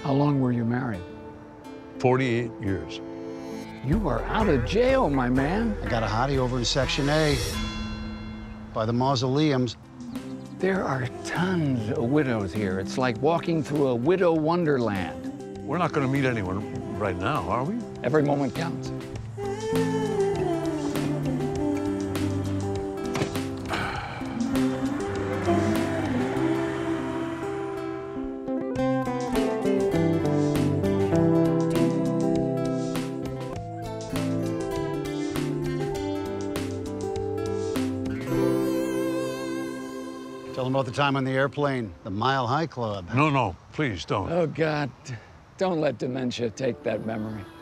How long were you married? 48 years. You are out of jail, my man. I got a hottie over in Section A by the mausoleums. There are tons of widows here. It's like walking through a widow wonderland. We're not going to meet anyone right now, are we? Every moment counts. Tell them about the time on the airplane, the Mile High Club. No, please don't. Oh, God. Don't let dementia take that memory.